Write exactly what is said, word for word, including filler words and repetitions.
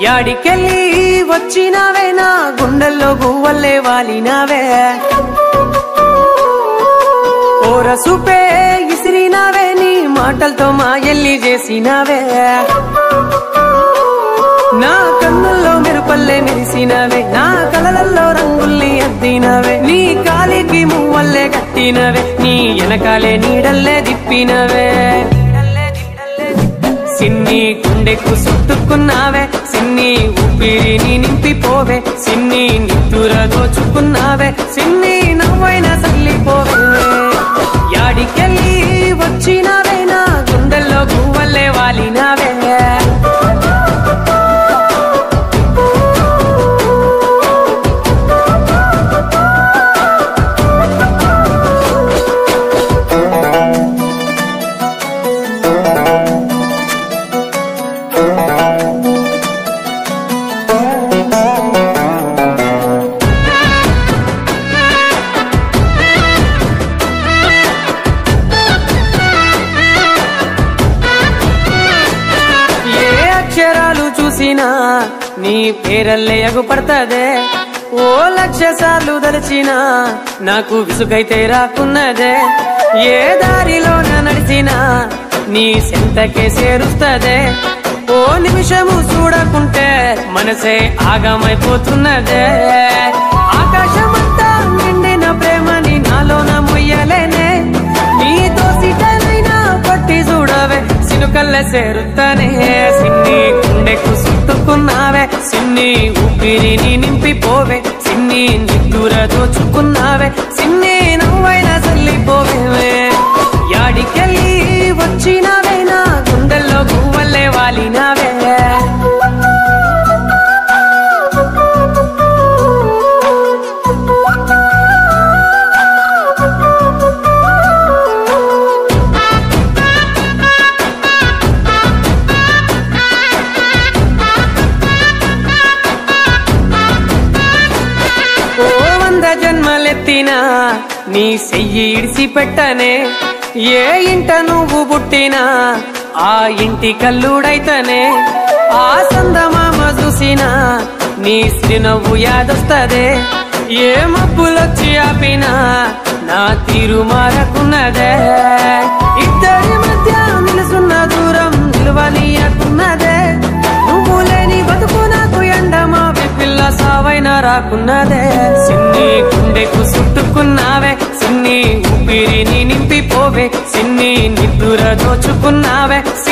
యాడికెళ్ళి వచ్చినావే నా గుండెల్లో గువ్వల్లే వాలినావే ఓరసూపే ఇసిరినావే నీ మాటలతో మా ఎల్లి చేసినావే నా కన్నుల్లో మెరుపల్లే మెరిసినవే నా కలలల్లో రంగుల్ని అద్దినవే నీ కాలికి మువ్వల్లే కట్టినవే నీ వెనకాలే నీడల్లే దిప్పినవే సిన్ని గుండెకు చుట్టుకున్నావే సిన్ని ఊపిరిని నింపిపోవే సిన్ని నిద్దుర దోచుకున్నావే సిన్ని నవ్వైన సల్లిపోవే యాడికెళ్ళి వచ్చినావే నా గుండెల్లో గువ్వల్లే వాలినావే అక్షరాలు చూసినా నీ పేరల్లే ఎగుపడతదే ఓ లక్ష సార్లు దలిచినా నాకు విసుగైతే రాకున్నదే ఏ దారిలోన నడిచినా నీ సెంతకే చేరుస్తదే ఓ నిమిషము చూడకుంటే మనసే ఆగమైపోతున్నదే ఆకాశమంతా నిండిన ప్రేమని నాలోన మొయ్యలేనే నీతో సిటైనా పట్టి చూడవే సినుకల్ల చేరుతానే సిన్ని గుండెకు చుట్టుకున్నావే సిన్ని ఊపిరిని నింపిపోవే సిన్ని నిద్దుర దోచుకున్నావే సిన్ని నవ్వైన చల్లిపోవే యాడికెళ్ళి వచ్చినావే నా గుండెల్లో గువ్వల్లే వాలినావే జన్మలెత్తినా నీ చెయ్యి ఇడిసి పెట్టనే ఏ ఇంట నువ్వు పుట్టినా ఆ ఇంటి కల్లుడైతనే ఆ సందమామ చూసినా నీ శ్రీనవ్వు యాదొస్తదే ఏ మబ్బులొచ్చి ఆపినా నా తీరు మారకున్నదే ఇద్దరి మధ్య నిలుసున్న దూరం నిలువనీయకున్నదే నువ్వు లేని బతుకు నాకు ఎండమా పిల్ల సావైన రాకున్నదే సిన్ని గుండెకు చుట్టుకున్నావే సిన్ని ఊపిరిని నింపిపోవే సిన్ని నిద్దుర దోచుకున్నావే